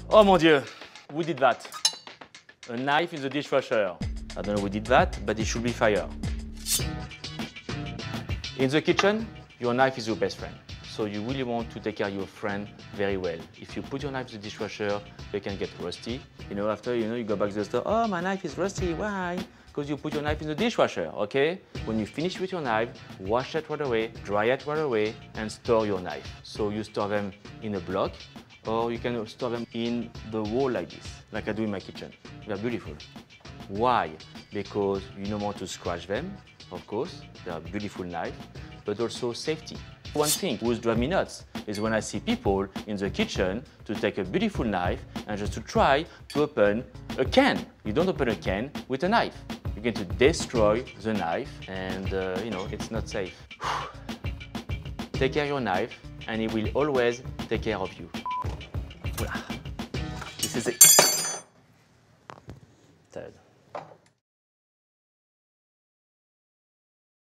Oh mon Dieu, who did that? A knife in the dishwasher. I don't know who did that, but it should be fire. In the kitchen, your knife is your best friend. So you really want to take care of your friend very well. If you put your knife in the dishwasher, they can get rusty. After you go back to the store, oh, my knife is rusty, why? Because you put your knife in the dishwasher, okay? When you finish with your knife, wash it right away, dry it right away, and store your knife. So you store them in a block, or you can store them in the wall like this, like I do in my kitchen. They're beautiful. Why? Because you don't want to scratch them, of course. They're a beautiful knife, but also safety. One thing which drives me nuts is when I see people in the kitchen to take a beautiful knife and just to try to open a can. You don't open a can with a knife. You're going to destroy the knife and, it's not safe. Take care of your knife and it will always take care of you. This is it. Third.